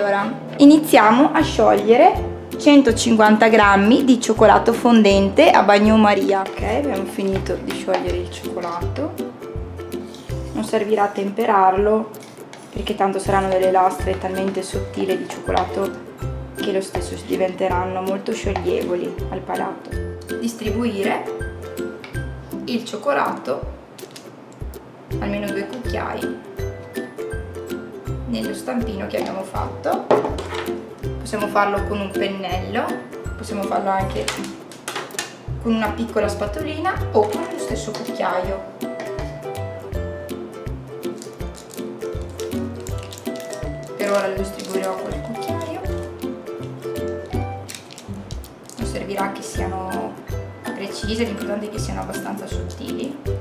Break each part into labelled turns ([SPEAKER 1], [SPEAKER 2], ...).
[SPEAKER 1] Allora, iniziamo a sciogliere 150 grammi di cioccolato fondente a bagnomaria. Ok, abbiamo finito di sciogliere il cioccolato. Non servirà a temperarlo perché tanto saranno delle lastre talmente sottili di cioccolato che lo stesso diventeranno molto scioglievoli al palato. Distribuire il cioccolato, almeno 2 cucchiai, nello stampino che abbiamo fatto. Possiamo farlo con un pennello, possiamo farlo anche con una piccola spatolina o con lo stesso cucchiaio. Per ora lo distribuirò col cucchiaio. Non servirà che siano precise, l'importante è che siano abbastanza sottili.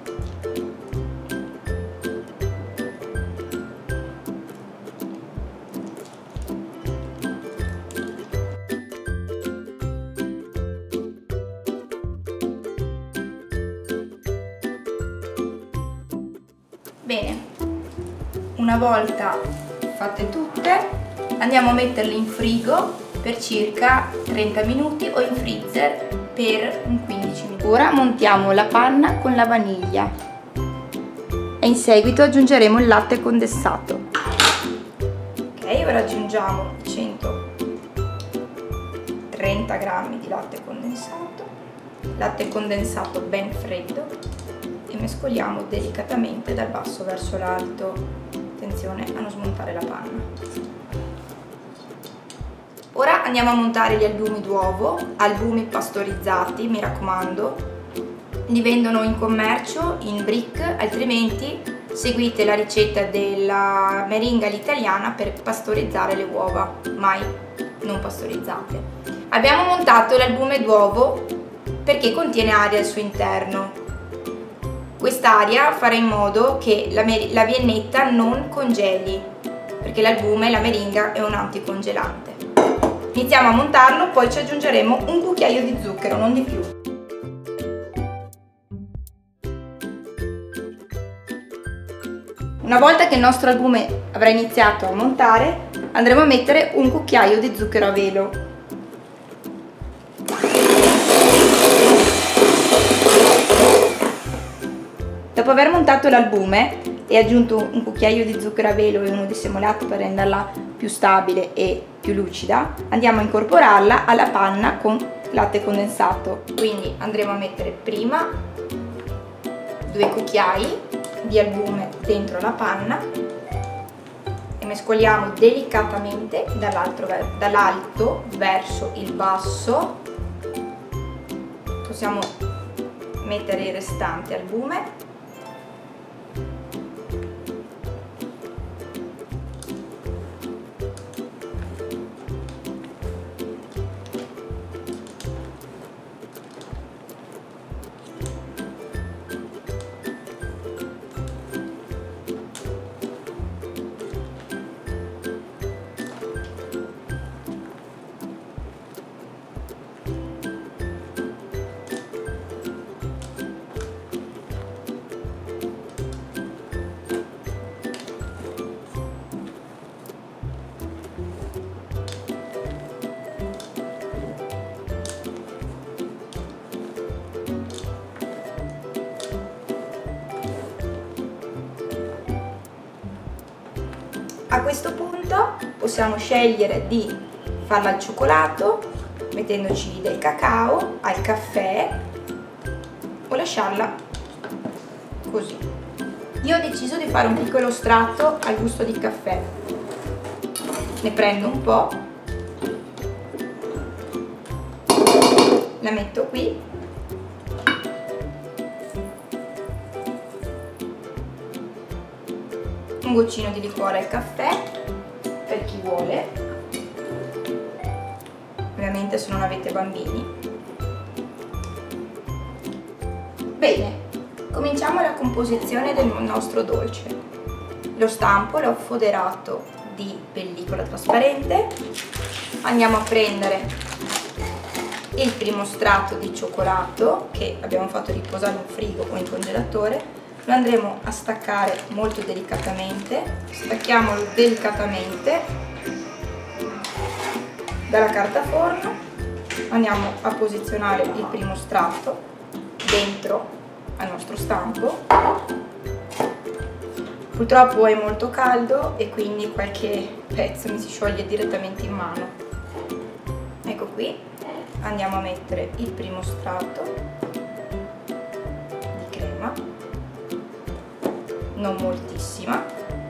[SPEAKER 1] Bene, una volta fatte tutte andiamo a metterle in frigo per circa 30 minuti o in freezer per un 15 minuti. Ora montiamo la panna con la vaniglia e in seguito aggiungeremo il latte condensato. Ok, ora aggiungiamo 130 grammi di latte condensato ben freddo, e mescoliamo delicatamente dal basso verso l'alto. Attenzione a non smontare la panna. Ora andiamo a montare gli albumi d'uovo, albumi pastorizzati, mi raccomando. Li vendono in commercio in brick, altrimenti seguite la ricetta della meringa all'italiana per pastorizzare le uova, mai non pastorizzate. Abbiamo montato l'albume d'uovo perché contiene aria al suo interno. Quest'aria farà in modo che la viennetta non congeli, perché l'albume, la meringa, è un anticongelante. Iniziamo a montarlo, poi ci aggiungeremo un cucchiaio di zucchero, non di più. Una volta che il nostro albume avrà iniziato a montare, andremo a mettere un cucchiaio di zucchero a velo. Dopo aver montato l'albume e aggiunto un cucchiaio di zucchero a velo e uno di semolato per renderla più stabile e più lucida, andiamo a incorporarla alla panna con latte condensato. Quindi andremo a mettere prima 2 cucchiai di albume dentro la panna e mescoliamo delicatamente dall'alto verso il basso. Possiamo mettere il restante albume. A questo punto possiamo scegliere di farla al cioccolato, mettendoci del cacao, al caffè, o lasciarla così. Io ho deciso di fare un piccolo strato al gusto di caffè. Ne prendo un po', la metto qui. Un goccino di liquore al caffè per chi vuole, ovviamente se non avete bambini. Bene, cominciamo la composizione del nostro dolce. Lo stampo l'ho foderato di pellicola trasparente. Andiamo a prendere il primo strato di cioccolato che abbiamo fatto riposare in frigo o in congelatore. Lo andremo a staccare molto delicatamente, stacchiamolo delicatamente dalla carta forno, andiamo a posizionare il primo strato dentro al nostro stampo. Purtroppo è molto caldo e quindi qualche pezzo mi si scioglie direttamente in mano. Ecco qui, andiamo a mettere il primo strato di crema, non moltissima.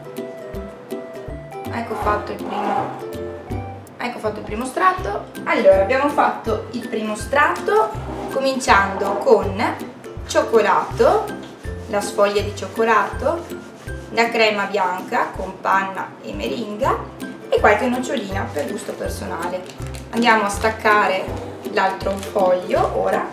[SPEAKER 1] Ecco fatto il primo strato. Allora, abbiamo fatto il primo strato cominciando con cioccolato, la sfoglia di cioccolato, la crema bianca con panna e meringa e qualche nocciolina per gusto personale. Andiamo a staccare l'altro foglio ora.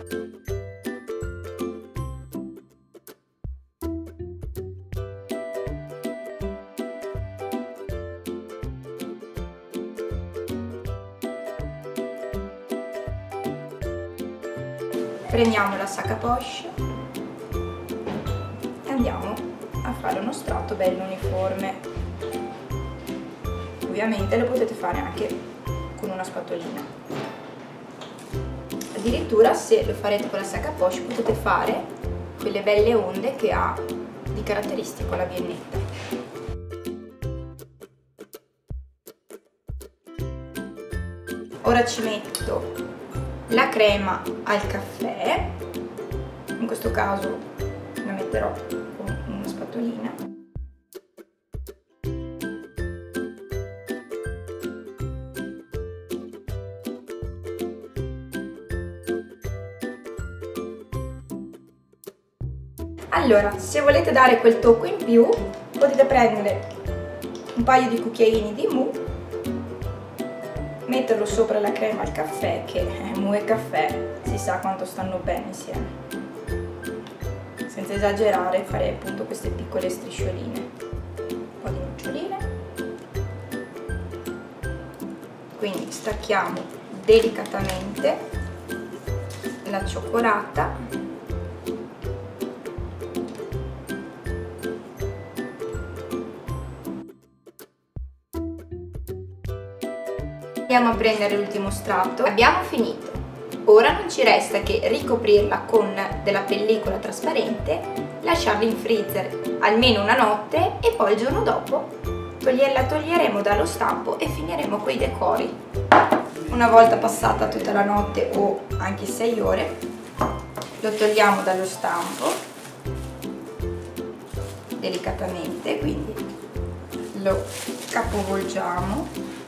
[SPEAKER 1] Prendiamo la sac à poche e andiamo a fare uno strato bello uniforme. Ovviamente lo potete fare anche con una spatolina. Addirittura se lo farete con la sac à poche potete fare quelle belle onde che ha di caratteristico la biennetta. Ora ci metto la crema al caffè, in questo caso la metterò con una spatolina. Allora, se volete dare quel tocco in più, potete prendere un paio di cucchiaini di mousse, metterlo sopra la crema al caffè, che mousse e caffè si sa quanto stanno bene insieme. Senza esagerare, farei appunto queste piccole striscioline, un po' di noccioline. Quindi stacchiamo delicatamente la cioccolata. Andiamo a prendere l'ultimo strato. Abbiamo finito. Ora non ci resta che ricoprirla con della pellicola trasparente, lasciarla in freezer almeno una notte e poi il giorno dopo la toglieremo dallo stampo e finiremo coi decori. Una volta passata tutta la notte o anche 6 ore, lo togliamo dallo stampo delicatamente, quindi lo capovolgiamo.